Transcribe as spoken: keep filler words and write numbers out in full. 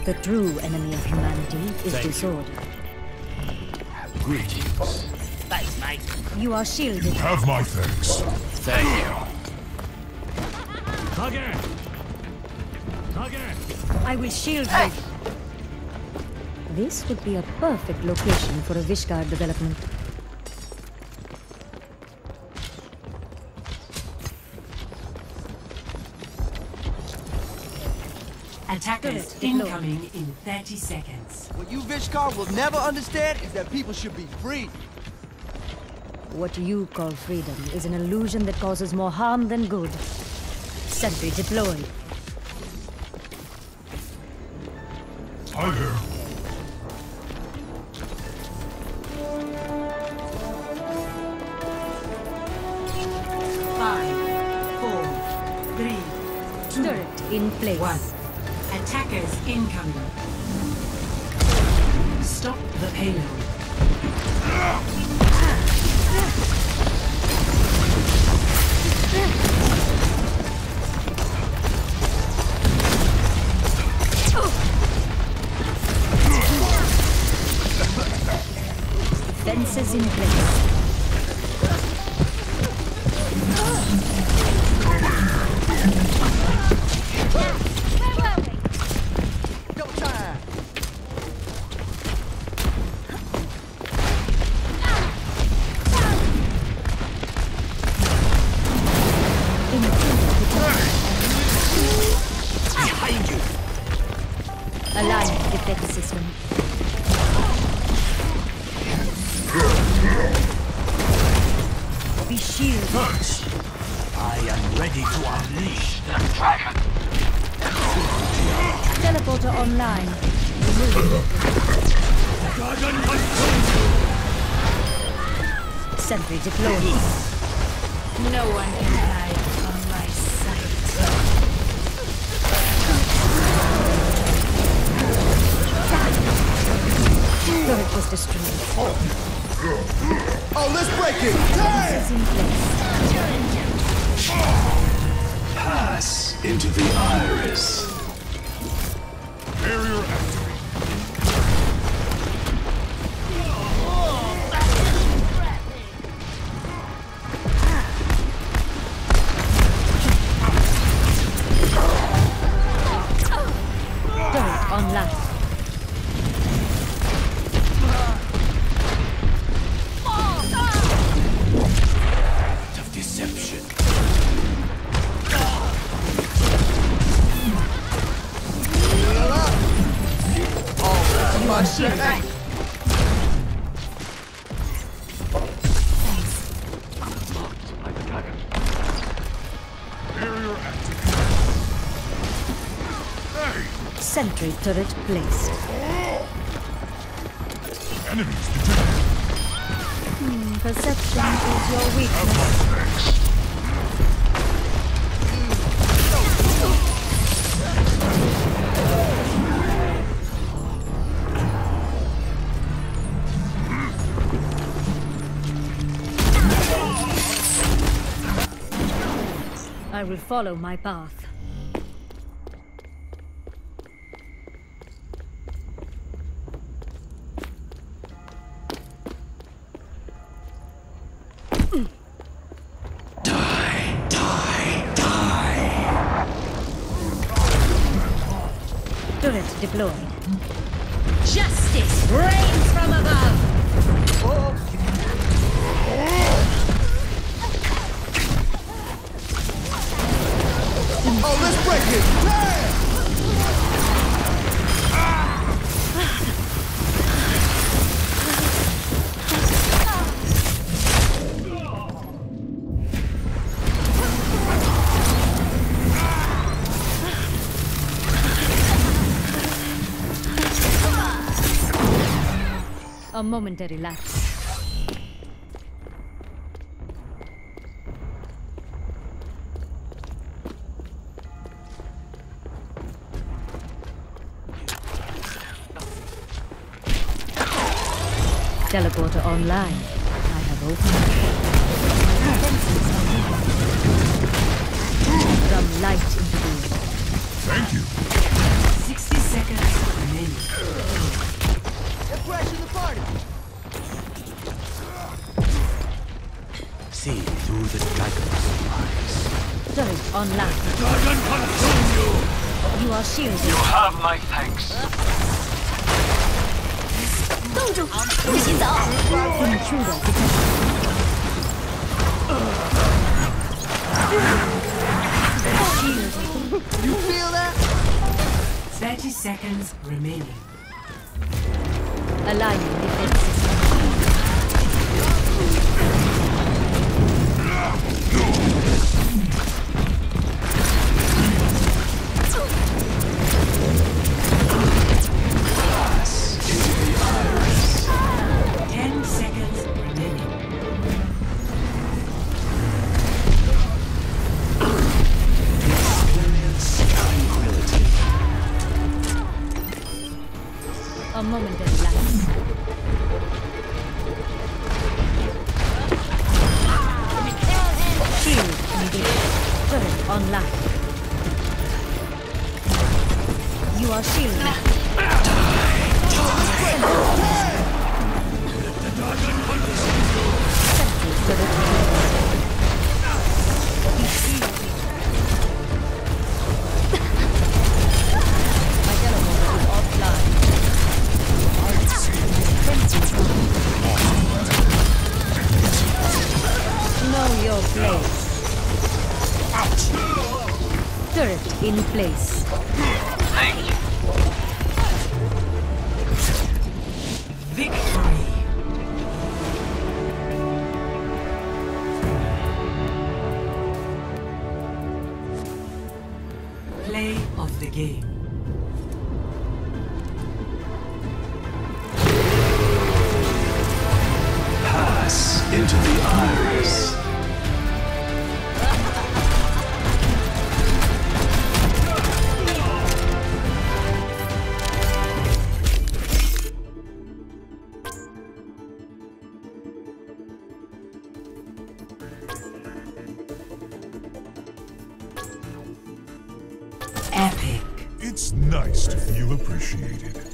The true enemy of humanity is Thank disorder. Greetings. Thanks, mate. You are shielded. Have my thanks. Thank you. Again. Again. I will shield you. This would be a perfect location for a Vishguard development. Attackers incoming in thirty seconds. What you Vishkar will never understand is that people should be free. What you call freedom is an illusion that causes more harm than good. Sentry deployed. Hi there. Five, four, three, two, Turret in place. one. Attackers incoming. Stop the payload. Fences in place. Go time! Behind you. Align defense system. Be shielded. First, I am ready to unleash the dragon. Teleporter online. Removing. Dragon consumed you. Sentry deployed. No one can hide from my sight. Turret was destroyed. Oh, let's break it! Fences in place. Pass into the iris. Barrier activated. Turret online. Of deception. Oh, my shit! Hey. Barrier activated. Hey! Sentry turret placed. Enemies detected. Hmm, perception is your Have weakness. my thanks. I will follow my path. Die, die, die. Turret deployed. Justice reigns from above! Oh, let's break it! Hey. A momentary lapse. Teleporter online. I have opened Fences are open. From light into being. Thank you. sixty seconds. online. Dragon consume you! You are shielded. You have my thanks. 冻住！不许走 ！Intruder detected. Shielded. You feel that? Thirty seconds remaining. Aligning defense system. Ten seconds remaining. Experience tranquility. A momentary lapse. Shield engaged. Turret online. You are shielded. Sentry turret engaged. Be shielded. My teleporter is offline. Know your place. Turret in place. Thank you. Victory. Play of the game. Pass into the iris. Epic. It's nice to feel appreciated.